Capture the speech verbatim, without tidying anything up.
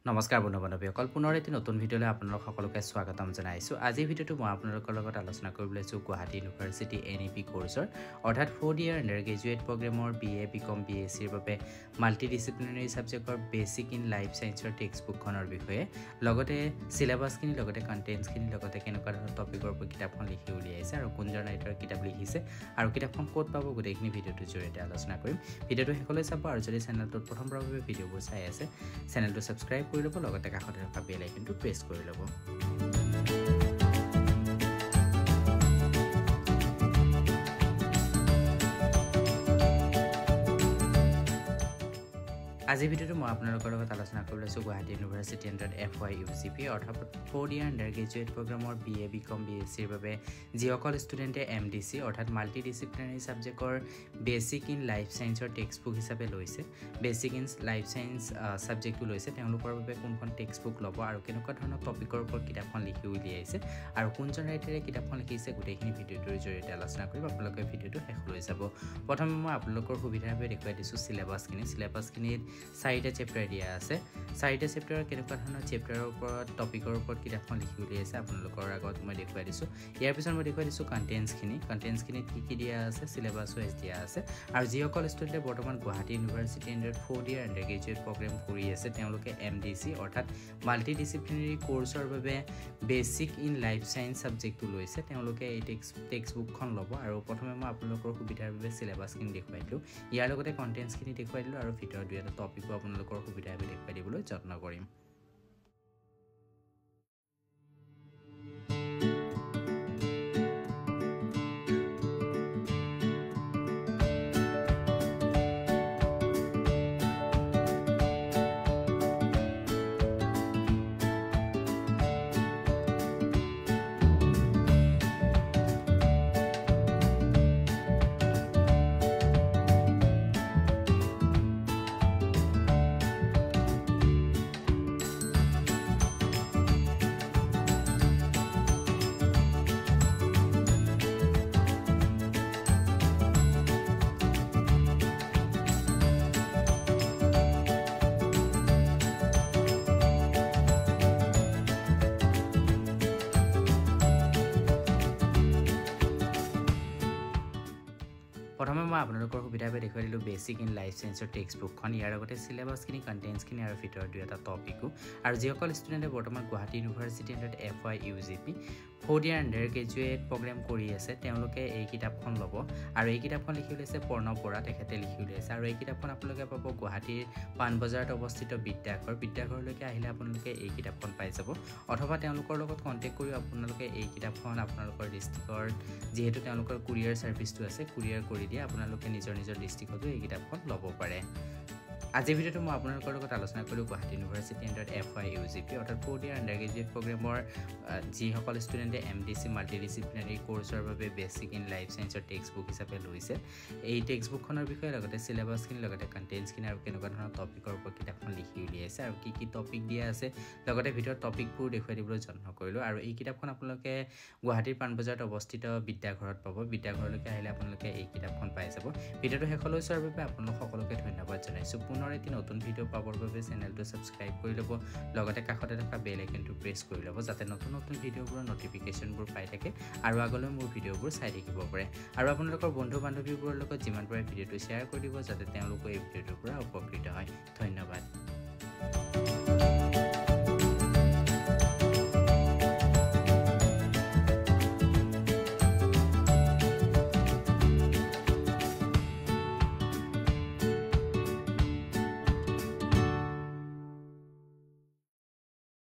নমস্কাৰ বন্ধু বান্ধৱীসকল পুনৰ এটি নতুন ভিডিঅ'লৈ আপোনালোক সকলোকে স্বাগতম জনাইছোঁ। আজি ভিডিঅ'টো মই আপোনালোকৰ লগত আলোচনা কৰিবলৈ লৈছোঁ Guwahati university N E P কোৰ্ছৰ অৰ্থাৎ ফ'ৰ্থ ইয়াৰ আণ্ডাৰ গ্ৰেজুৱেট প্ৰগ্ৰেমৰ B A B com B S চিৰ বাবে মাল্টি ডিচিপ্লিনাৰী ছাবজেক্টৰ বেচিক ইন লাইফ ছায়েন্সৰ টেক্সট বুকখনৰ বিষয়ে লগতে চিলেবাছখিনি লগতে কণ্টেণ্টছখিনি লগতে কেনেকুৱা ধৰণৰ টপিকৰ ওপৰত কিতাপখন লিখি উলিয়াইছে আৰু কোনজন ৰাইটাৰৰ কিতাপ লিখিছে আৰু কিতাপখন ক'ত পাব গোটেইখিনি ভিডিঅ'টোৰ জৰিয়তে আলোচনা কৰিম। ভিডিঅ'টো শেষলৈ চাব আৰু যদি চেনেলটোত প্ৰথমবাৰৰ ভিডিঅ'বোৰ চাই আছে চেনেলটো ছাবস্ক্ৰাইব কৰি ল'ব লগতে কাষতে থকা বেল আইকনটো প্ৰেছ কৰি ল'ব। আজি ভিডিঅ'টো মই আপোনালোকৰ লগত আলোচনা কৰি লৈছোঁ Guwahati university under F Y U G P অৰ্থাৎ ফ'ৰ্থ ইয়াৰ আণ্ডাৰ গ্ৰেজুৱেট প্ৰগ্ৰামৰ B A B com B S চিৰ বাবে যিসকল ষ্টুডেণ্টে এম ডি চি অৰ্থাৎ মাল্টি ডিচিপ্লিনাৰী ছাবজেক্টৰ বেচিক ইন লাইফ ছায়েন্সৰ টেক্সট বুক হিচাপে লৈছে বেচিক ইন লাইফ ছায়েন্স ছাবজেক্টটো লৈছে তেওঁলোকৰ বাবে কোনখন টেক্সট বুক ল'ব আৰু কেনেকুৱা ধৰণৰ টপিকৰ ওপৰত কিতাপখন লিখি উলিয়াইছে আৰু কোনজন ৰাইটাৰে কিতাপখন লিখিছে গোটেইখিনি ভিডিঅ'টোৰ জৰিয়তে আলোচনা কৰিম। আপোনালোকে ভিডিঅ'টো শেষলৈ যাব। প্ৰথমে মই আপোনালোকৰ সুবিধাৰ বাবে দেখুৱাই দিছোঁ চিলেবাছখিনি চিলেবাছখিনিত চাৰিটা চেপ্টাৰ দিয়া আছে। চাৰিটা চেপ্টাৰৰ কেনেকুৱা ধৰণৰ চেপ্টাৰৰ ওপৰত টপিকৰ ওপৰত কিতাপখন লিখি উলিয়াইছে আপোনালোকৰ আগত মই দেখুৱাই দিছোঁ। ইয়াৰ পিছত মই দেখুৱাই দিছোঁ কণ্টেণ্টছখিনি কণ্টেণ্টছখিনিত কি কি দিয়া আছে চিলেবাছ ৱাইজ দিয়া আছে আৰু যিসকল ষ্টুডেণ্টে বৰ্তমান Guwahati university under fourth year undergraduate programme কৰি আছে তেওঁলোকে এম ডি চি অৰ্থাৎ মাল্টি ডিচিপ্লিনাৰী কোৰ্ছৰ বাবে বেচিক ইন লাইফ ছায়েন্স ছাবজেক্টটো লৈছে তেওঁলোকে এই টেক্সট টেক্সট বুকখন ল'ব আৰু প্ৰথমে মই আপোনালোকৰ সুবিধাৰ বাবে চিলেবাছখিনি দেখুৱাই দিলোঁ। ইয়াৰ লগতে কণ্টেণ্টছখিনি দেখুৱাই দিলোঁ আৰু ভিতৰত দুই এটা টপিকো আপোনালোকৰ সুবিধাৰ বাবে দেখুৱাই দিবলৈ যত্ন কৰিম। প্ৰথমে মই আপোনালোকৰ সুবিধাৰ বাবে দেখুৱাই দিলোঁ বেচিক ইন লাইফ ছায়েন্সৰ টেক্সট বুকখন। ইয়াৰ লগতে চিলেবাছখিনি কণ্টেণ্টছখিনি আৰু ভিতৰত দুই এটা টপিকো আৰু যিসকল ষ্টুডেণ্টে বৰ্তমান Guwahati university under F Y U G P fourth year undergraduate programme কৰি আছে তেওঁলোকে এই কিতাপখন ল'ব আৰু এই কিতাপখন লিখি উলিয়াইছে প্ৰণৱ বৰা তেখেতে লিখি উলিয়াইছে আৰু এই কিতাপখন আপোনালোকে পাব গুৱাহাটীৰ পাণবজাৰত অৱস্থিত বিদ্যাঘৰ বিদ্যাঘৰলৈকে আহিলে আপোনালোকে এই কিতাপখন পাই যাব অথবা তেওঁলোকৰ লগত কণ্টেক্ট কৰি আপোনালোকে এই কিতাপখন আপোনালোকৰ ডিষ্ট্ৰিক্টৰ যিহেতু তেওঁলোকৰ কুৰিয়াৰ ছাৰ্ভিচটো আছে কুৰিয়াৰ কৰি দিয়ে আপোনালোকে নিজৰ নিজৰ ডিষ্ট্ৰিক্টতো এই কিতাপখন ল'ব পাৰে। আজিৰ ভিডিঅ'টো মই আপোনালোকৰ লগত আলোচনা কৰিলোঁ Guwahati university under F Y U G P অৰ্থাৎ ফ'ৰ্থ ইয়াৰ আণ্ডাৰ গ্ৰেজুৱেট প্ৰগ্ৰেমৰ যিসকল ষ্টুডেণ্টে M D C multidisciplinary কোৰ্ছৰ বাবে বেচিক ইন লাইফ ছায়েন্সৰ টেক্সট বুক হিচাপে লৈছে এই টেক্সট বুকখনৰ বিষয়ে লগতে চিলেবাছখিনি লগতে কণ্টেণ্টছখিনি আৰু কেনেকুৱা ধৰণৰ টপিকৰ ওপৰত কিতাপখন লিখি উলিয়াইছে আৰু কি কি টপিক দিয়া আছে লগতে ভিতৰত টপিকবোৰ দেখুৱাই দিবলৈ যত্ন কৰিলোঁ আৰু এই কিতাপখন আপোনালোকে গুৱাহাটীৰ পাণবজাৰত অৱস্থিত বিদ্যাঘৰত পাব বিদ্যাঘৰলৈকে আহিলে আপোনালোকে এই কিতাপখন পাই যাব। ভিডিঅ'টো শেষলৈ চোৱাৰ বাবে আপোনালোক সকলোকে ধন্যবাদ জনাইছোঁ। পুনৰ এটি নতুন ভিডিঅ' পাবৰ বাবে চেনেলটো ছাবস্ক্ৰাইব কৰি ল'ব লগতে কাষতে থকা বেল আইকনটো প্ৰেছ কৰি ল'ব যাতে নতুন নতুন ভিডিঅ'বোৰৰ নটিফিকেশ্যনবোৰ পাই থাকে আৰু আগলৈ মোৰ ভিডিঅ'বোৰ চাই থাকিব পাৰে আৰু আপোনালোকৰ বন্ধু বান্ধৱীবোৰৰ লগত যিমান পাৰে ভিডিঅ'টো শ্বেয়াৰ কৰি দিব যাতে তেওঁলোকো এই ভিডিঅ'টোৰ পৰা উপকৃত হয়। ধন্যবাদ।